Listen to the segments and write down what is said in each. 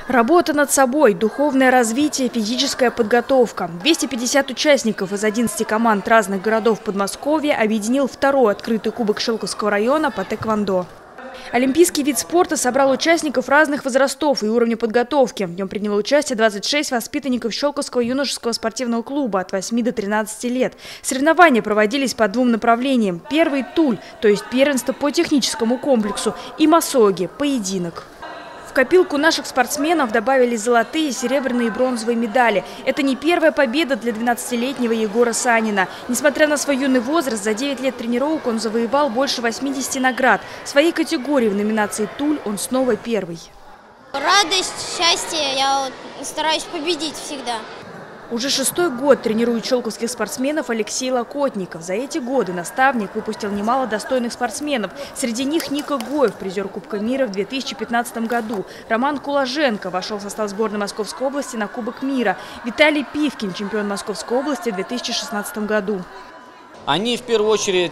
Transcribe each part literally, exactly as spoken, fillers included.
Работа над собой, духовное развитие, физическая подготовка. двести пятьдесят участников из одиннадцати команд разных городов Подмосковья объединил второй открытый кубок Щелковского района по тэквондо. Олимпийский вид спорта собрал участников разных возрастов и уровня подготовки. В нем приняло участие двадцать шесть воспитанников Щелковского юношеского спортивного клуба от восьми до тринадцати лет. Соревнования проводились по двум направлениям. Первый – туль, то есть первенство по техническому комплексу, и массоги – поединок. В копилку наших спортсменов добавились золотые, серебряные и бронзовые медали. Это не первая победа для двенадцатилетнего Егора Санина. Несмотря на свой юный возраст, за девять лет тренировок он завоевал больше восьмидесяти наград. В своей категории в номинации «Туль» он снова первый. Радость, счастье, я вот стараюсь победить всегда. Уже шестой год тренирует щелковских спортсменов Алексей Локотников. За эти годы наставник выпустил немало достойных спортсменов. Среди них Ника Гоев, призер Кубка мира в две тысячи пятнадцатом году. Роман Куложенко вошел в состав сборной Московской области на Кубок мира. Виталий Пивкин, чемпион Московской области в две тысячи шестнадцатом году. Они в первую очередь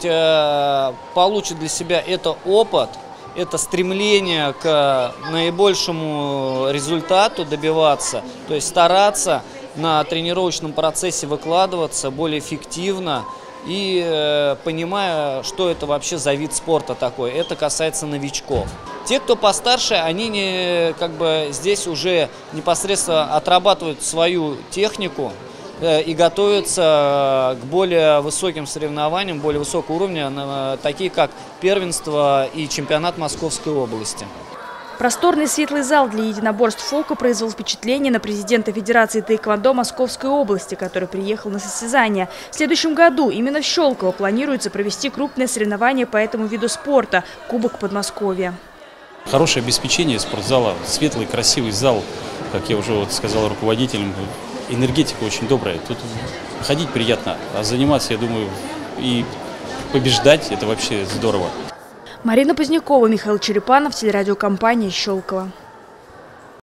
получат для себя это опыт, это стремление к наибольшему результату добиваться, то есть стараться на тренировочном процессе выкладываться более эффективно и э, понимая, что это вообще за вид спорта такой. Это касается новичков. Те, кто постарше, они не, как бы, здесь уже непосредственно отрабатывают свою технику э, и готовятся к более высоким соревнованиям, более высокого уровня, э, такие как первенство и чемпионат Московской области. Просторный светлый зал для единоборств «Фока» произвел впечатление на президента Федерации тэквондо Московской области, который приехал на состязание. В следующем году именно в Щелково планируется провести крупное соревнование по этому виду спорта – Кубок Подмосковья. Хорошее обеспечение спортзала, светлый, красивый зал, как я уже вот сказал руководителям, энергетика очень добрая. Тут ходить приятно, а заниматься, я думаю, и побеждать – это вообще здорово. Марина Позднякова, Михаил Черепанов, телерадиокомпания «Щелково».